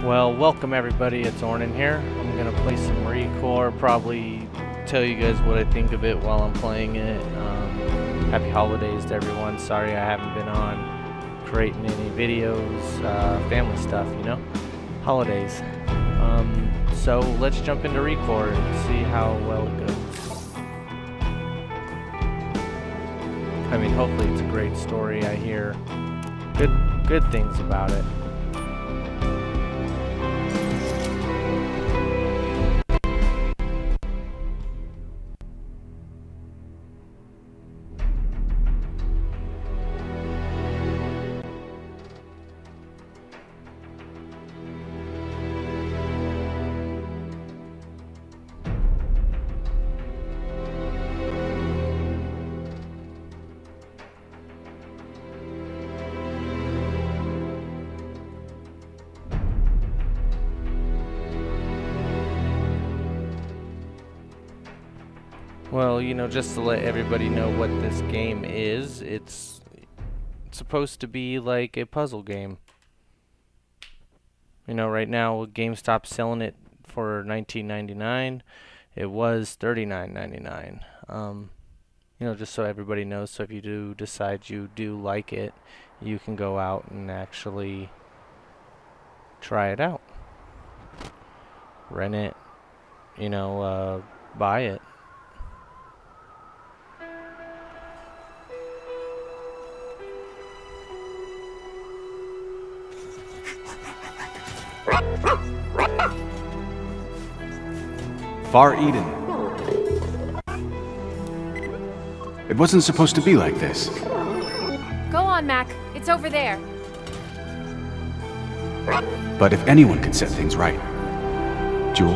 Well, welcome everybody, it's Ornan here. I'm gonna play some Recore, probably tell you guys what I think of it while I'm playing it. Happy holidays to everyone. Sorry I haven't been on creating any videos, family stuff, you know? Holidays. So let's jump into Recore and see how well it goes. I mean, hopefully it's a great story. I hear good things about it. Well, you know, just to let everybody know what this game is, it's supposed to be like a puzzle game. You know, right now GameStop's selling it for $19.99. It was $39.99. You know, just so everybody knows, so if you do decide you do like it, you can go out and actually try it out. Rent it, you know, buy it. Far Eden. It wasn't supposed to be like this. Go on, Mac. It's over there. But if anyone could set things right, Jewel,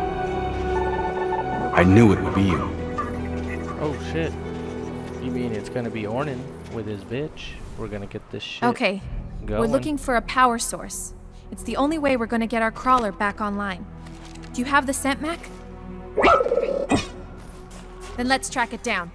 I knew it would be you. Oh shit. You mean it's gonna be Ornan with his bitch? We're gonna get this shit Okay. going. We're looking for a power source. It's the only way we're gonna get our crawler back online. Do you have the scent, Mac? Then let's track it down.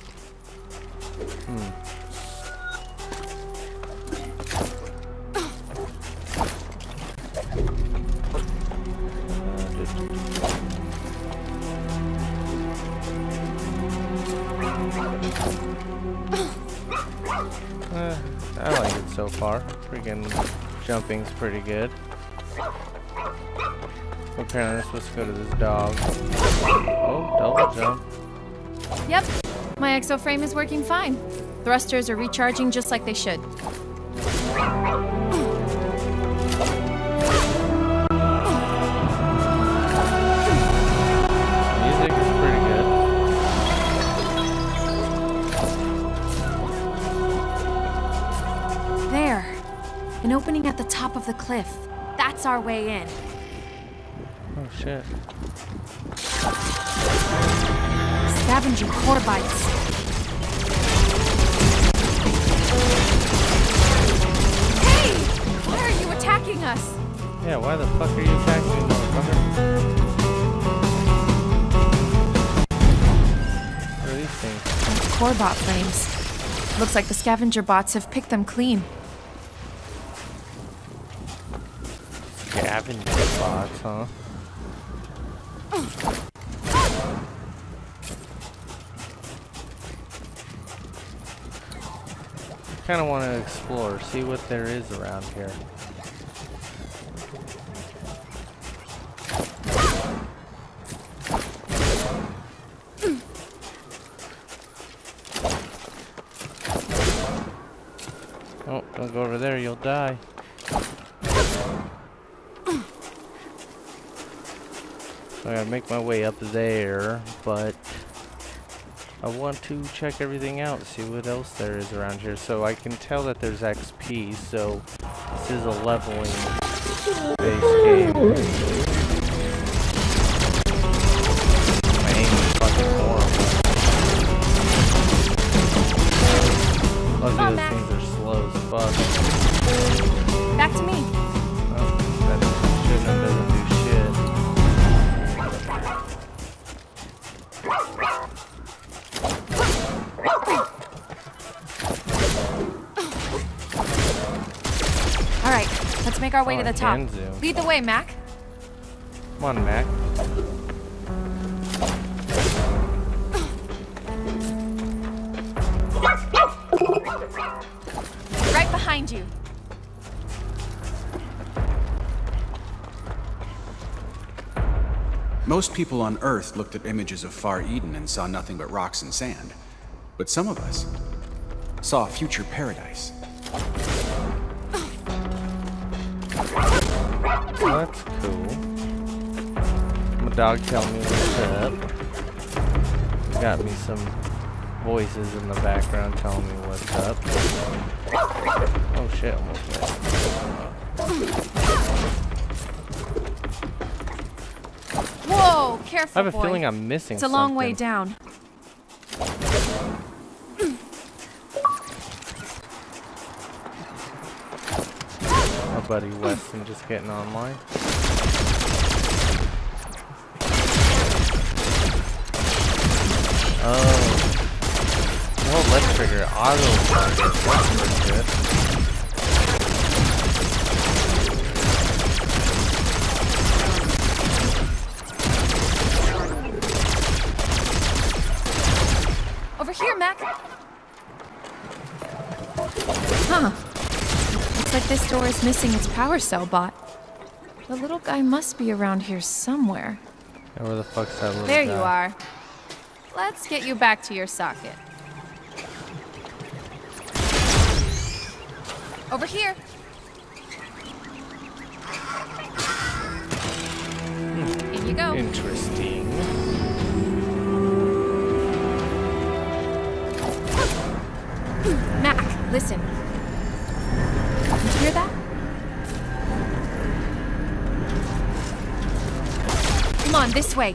I like it so far. Freaking jumping's pretty good. Apparently I'm supposed to go to this dog. Oh, double jump. Yep. My exoframe is working fine. Thrusters are recharging just like they should. Music is pretty good. There. An opening at the top of the cliff. That's our way in. Oh shit. Scavenger core bites. Hey! Why are you attacking us? Yeah, why the fuck are you attacking me, motherfucker? What are these things? Core bot frames. Looks like the scavenger bots have picked them clean. Scavenger bots, huh? I kind of want to explore, see what there is around here. Oh, don't go over there, you'll die. So I gotta make my way up there, but I want to check everything out, see what else there is around here. So I can tell that there's XP, so this is a leveling based game. My aim is fucking horrible. Luckily those things are slow as fuck. Back to me. Oh, that shouldn't have doesn't do shit. All right. Let's make our way to Oh, the I top. can zoom. Lead the way, Mac. Come on, Mac. Right behind you. Most people on Earth looked at images of Far Eden and saw nothing but rocks and sand. But some of us saw a future paradise. Well, that's cool. My dog telling me what's up. Got me some voices in the background telling me what's up. Oh shit, almost missed. Whoa, careful, I have a boy. feeling I'm missing It's a long way something. down. My buddy Weston just getting online. Oh. Well, let's trigger auto target. That's pretty good. Over here, Mac. Huh. Looks like this door is missing its power cell bot. The little guy must be around here somewhere. Yeah, where the fuck's that little There guy? you are. Let's get you back to your socket. Over here. In you go. Interesting. Mac, listen. You hear that? Come on, this way.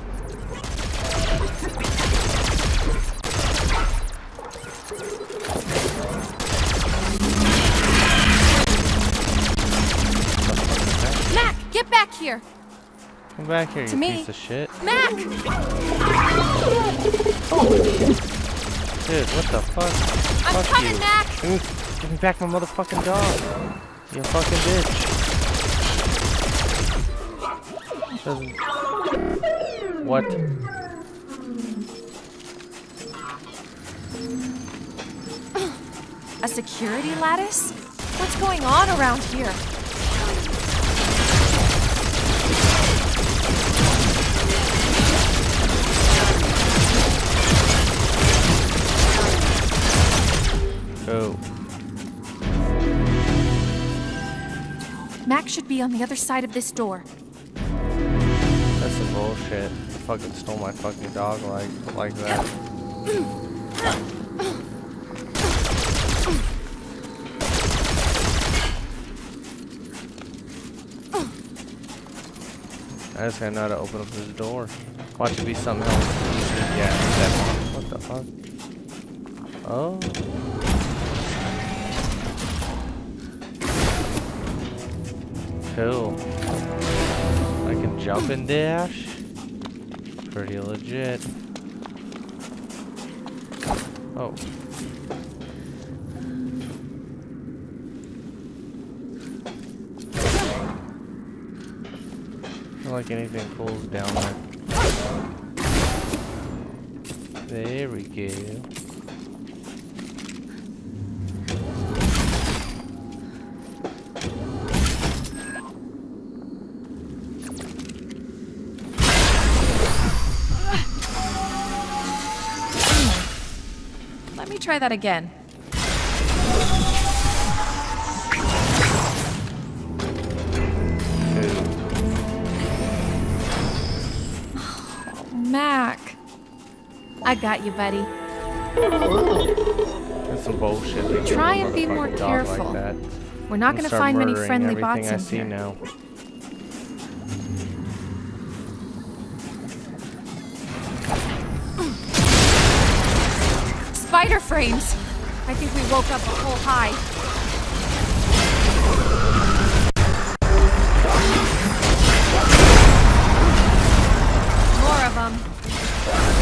Mac, get back here. Come back here, To you me. piece of shit. Mac! Dude, what the fuck? I'm Fuck coming, you. Mac! Give me back my motherfucking dog. You fucking bitch. Doesn't... What? A security lattice? What's going on around here? Oh. Mac should be on the other side of this door. That's some bullshit. You fucking stole my fucking dog like that. I just gotta know how to open up this door. Watch it be something else. Yeah, that's what the fuck? Oh. Cool. I can jump and dash. Pretty legit. Oh. Not like anything cool's down there. There we go. Let me try that again. Mac. I got you, buddy. That's some bullshit. They Try give a and be more motherfucking dog careful. Like that. We're not I'm going to start find many murdering friendly everything bots I in see here. now. Spider frames! I think we woke up a whole hive. More of them.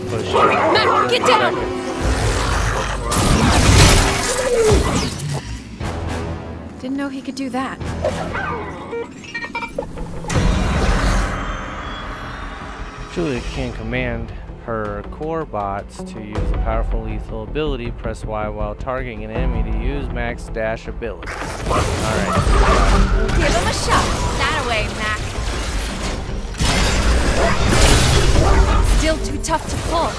push. Mac, get down! Didn't know he could do that. Julia can command her core bots to use a powerful lethal ability. Press Y while targeting an enemy to use Mac's dash ability. Alright. Give him a shot. That away, Mac. Still too tough to pull.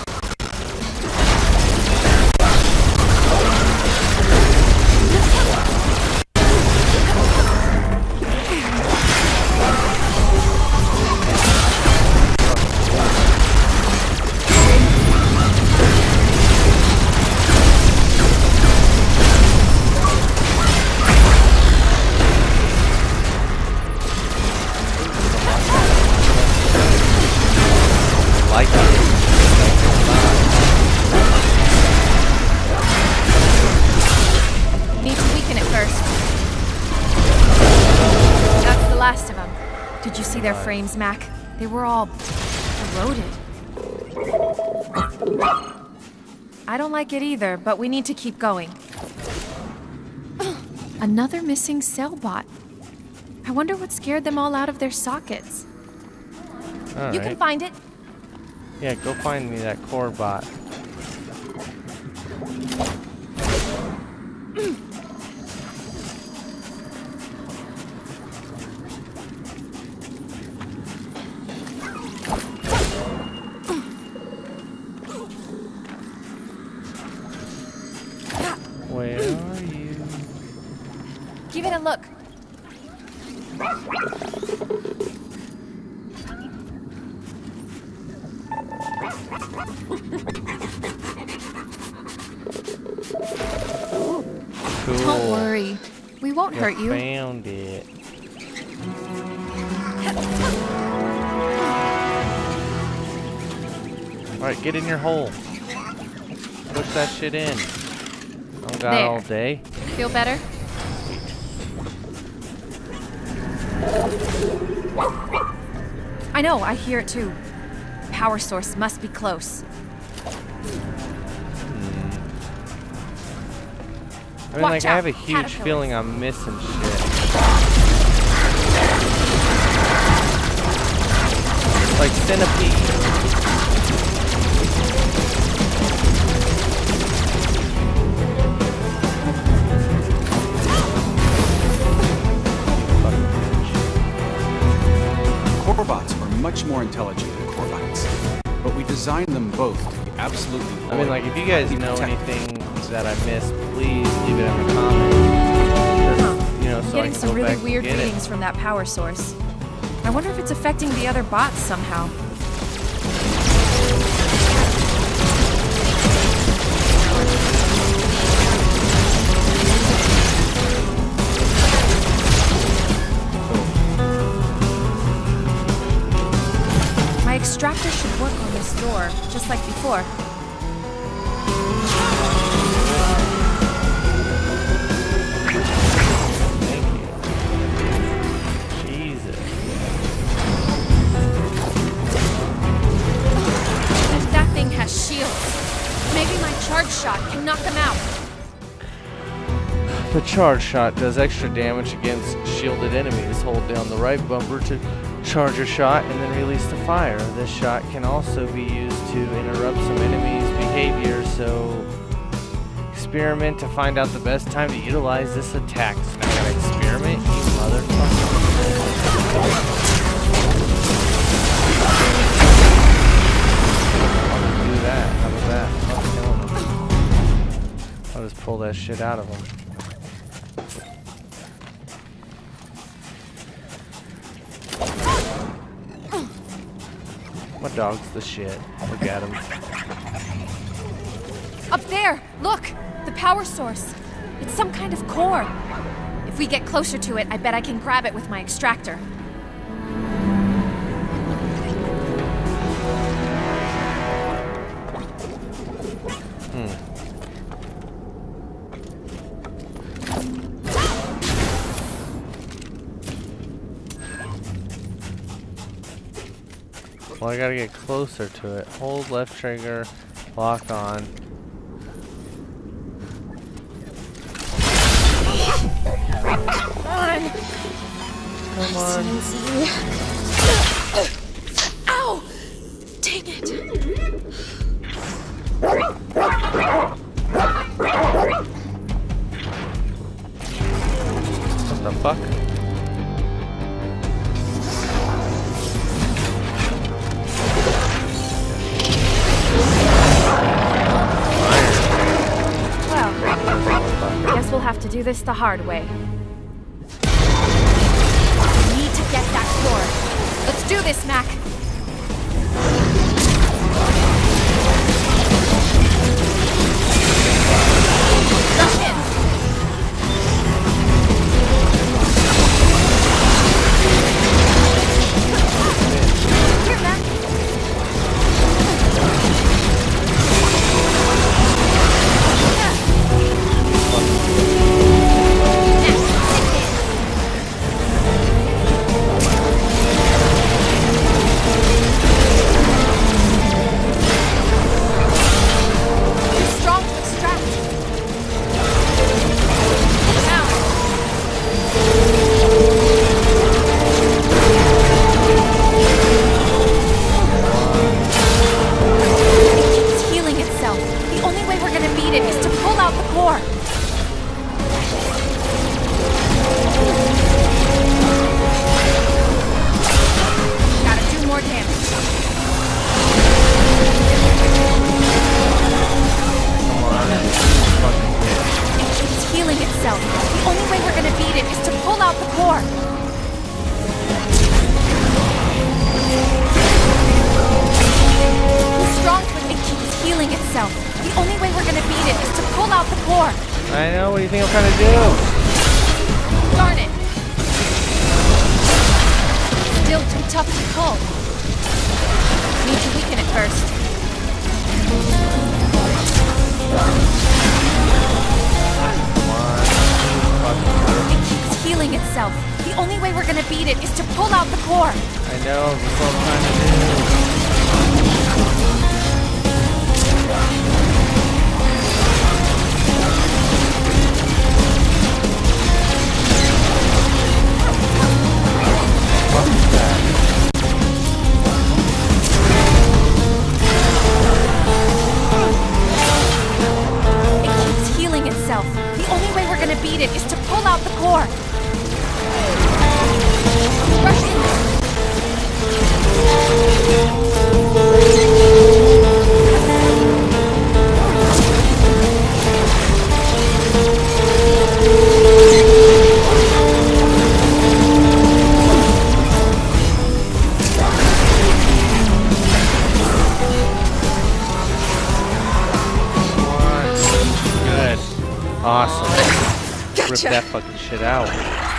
Their frames, Mac. They were all eroded. I don't like it either, but we need to keep going. Another missing cell bot. I wonder what scared them all out of their sockets. You can find it. Yeah, go find me that core bot. Where are you? Give it a look. Cool. Don't worry. We won't hurt you. Found it. Alright, get in your hole. Push that shit in. Don't got all day. Feel better? I know, I hear it too. Power source must be close. I mean, like, I have a huge feeling I'm missing shit. Like centipede. Corebots are much more intelligent than Corebots, but we designed them both to be absolutely loyal. I mean, like, if you guys know anything that I missed, please leave it in the comments. Just, you know, so Getting some really weird readings from that power source. I wonder if it's affecting the other bots somehow. My extractor should work on this door, just like before. Charge shot can knock them out. The charge shot does extra damage against shielded enemies. Hold down the right bumper to charge your shot and then release the fire. This shot can also be used to interrupt some enemies' behavior, so experiment to find out the best time to utilize this attack. So now I gotta experiment, you motherfucker. Do that. How about that? I'll just pull that shit out of him. My dog's the shit. Look at him. Up there! Look! The power source. It's some kind of core. If we get closer to it, I bet I can grab it with my extractor. Well, I gotta get closer to it. Hold left trigger, lock on. Come on. Come on. Ow! Dang it. What the fuck? Well, I guess we'll have to do this the hard way. We need to get that core. Let's do this, Mac. Rush in. Here, Mac. I know, what do you think I'm trying to do? Darn it! Still too tough to pull. Need to weaken it first. It keeps healing itself. The only way we're gonna beat it is to pull out the core. I know, that's what I'm trying to do. Beat it is to pull out the core. Rush in. Good. Awesome. Gotcha. Rip that fucking shit out.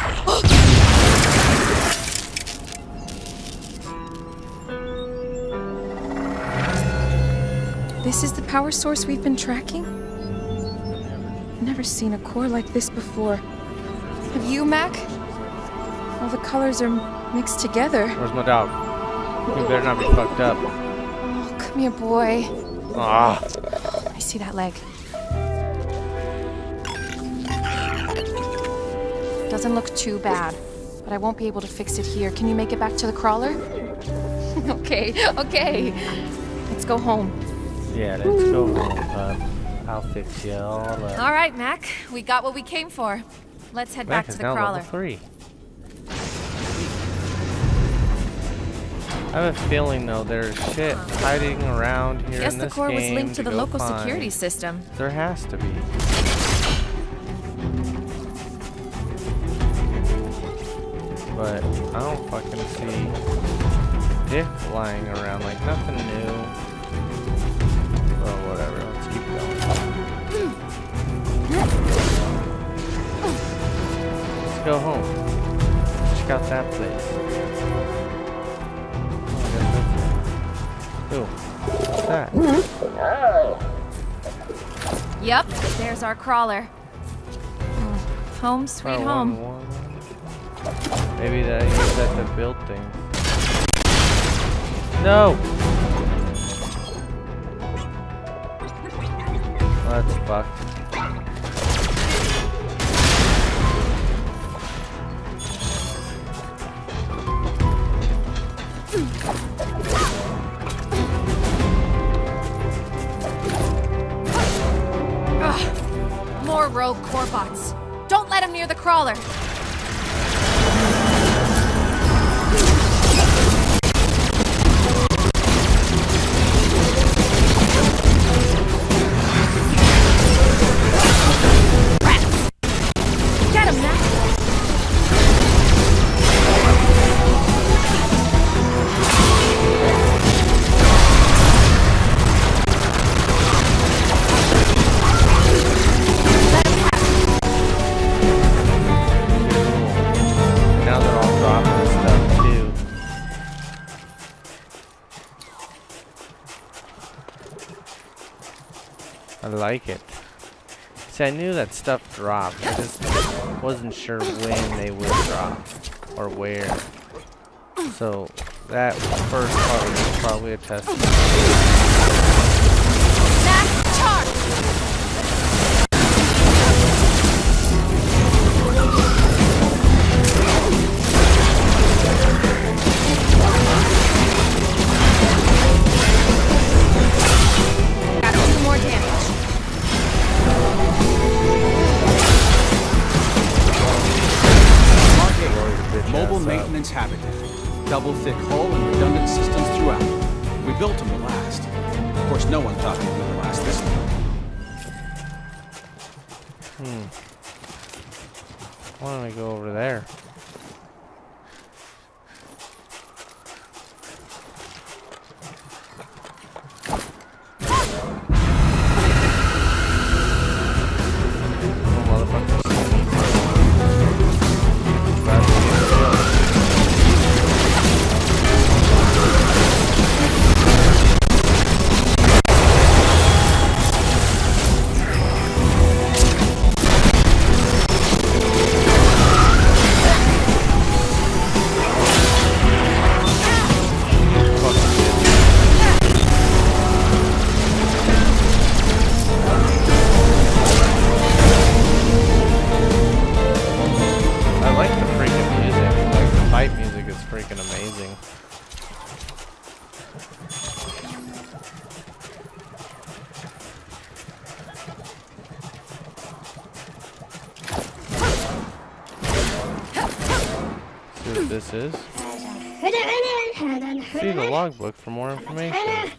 This is the power source we've been tracking? Never seen a core like this before. Have you, Mac? All the colors are mixed together. Where's my dog? You better not be fucked up. Oh, come here, boy. Ah. I see that leg. Doesn't look too bad, but I won't be able to fix it here. Can you make it back to the crawler? Okay. Let's go home. Yeah, let's go home, bud. I'll fix you all up. All right, Mac. We got what we came for. Let's head back to the crawler. Level 3. I have a feeling, though, there's shit hiding around here in this game. Guess the core was linked to the local security system. There has to be. But I don't fucking see dick lying around, like nothing new. Oh, whatever, let's keep going. Let's go home. Check out that place. Oh, what's that? Yep, there's our crawler. Home sweet home. Maybe that use that to build things. No! Oh, that's fucked. Ugh. More rogue core bots. Don't let him near the crawler. I like it. See, I knew that stuff dropped. I just wasn't sure when they would drop or where. So that first part was probably a test. Max charge! Mobile maintenance habitat. Double thick hull and redundant systems throughout. We built them to last. Of course, no one thought they would last this long. Why don't I go over there? Amazing. See what this is. See the logbook for more information.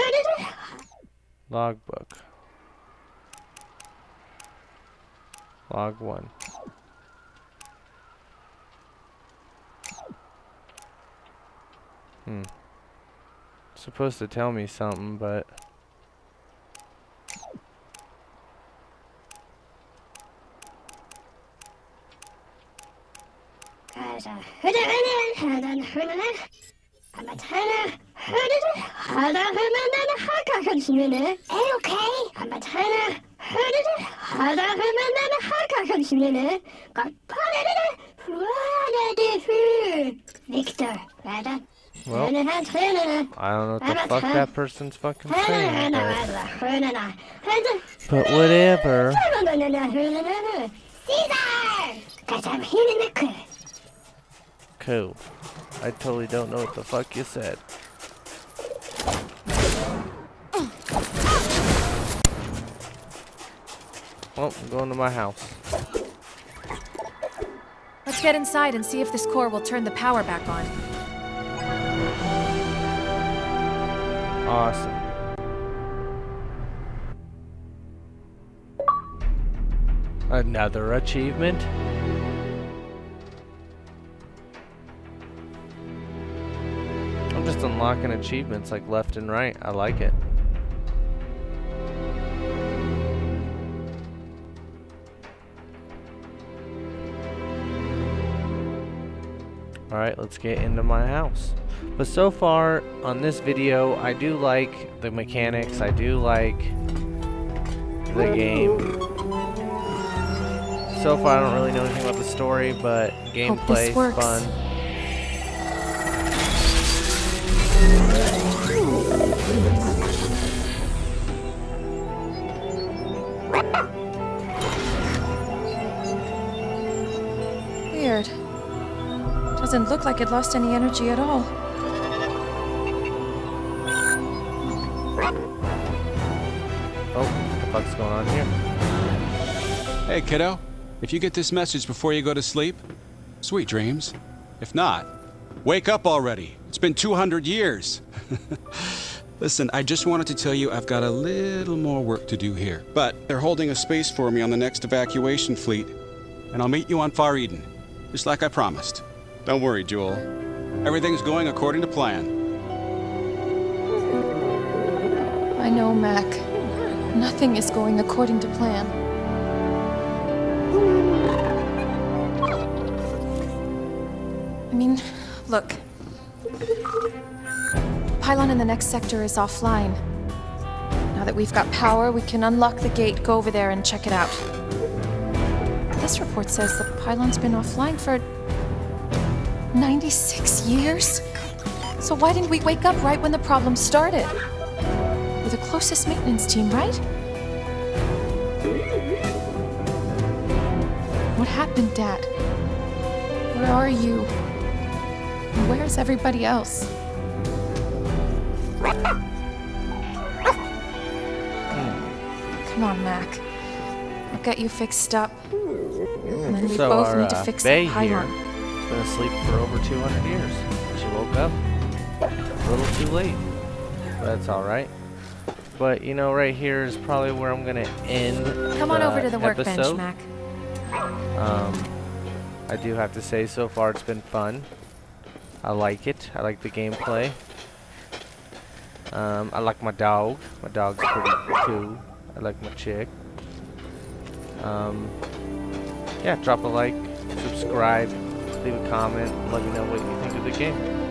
Logbook. Log 1. Supposed to tell me something, but Victor, well, I don't know what the fuck that person's fucking saying, but whatever. Cool. I totally don't know what the fuck you said. Well, I'm going to my house. Let's get inside and see if this core will turn the power back on. Awesome. Another achievement. I'm just unlocking achievements like left and right. I like it. Alright, let's get into my house. But so far on this video, I do like the mechanics. I do like the game. So far I don't really know anything about the story, but gameplay is fun. Weird. Doesn't look like it lost any energy at all. Oh, what the fuck's going on here? Hey, kiddo. If you get this message before you go to sleep, sweet dreams. If not, wake up already. It's been 200 years. Listen, I just wanted to tell you I've got a little more work to do here. But they're holding a space for me on the next evacuation fleet. And I'll meet you on Far Eden, just like I promised. Don't worry, Joel. Everything's going according to plan. I know, Mac. Nothing is going according to plan. I mean, look. Pylon in the next sector is offline. Now that we've got power, we can unlock the gate, go over there and check it out. This report says the pylon's been offline for 96 years? So why didn't we wake up right when the problem started? We're the closest maintenance team, right? What happened, Dad? Where are you? And where's everybody else? Come on, Mac. I'll get you fixed up. And then we So both our need to fix Bay the here pylon. has been asleep for over 200 years. She woke up a little too late. But that's alright. But you know, right here is probably where I'm gonna end. Come on over to the workbench, episode. Mac. I do have to say, so far it's been fun. I like it. I like the gameplay. I like my dog. My dog's pretty cool. I like my chick. Yeah, drop a like, subscribe, leave a comment, let me know what you think of the game.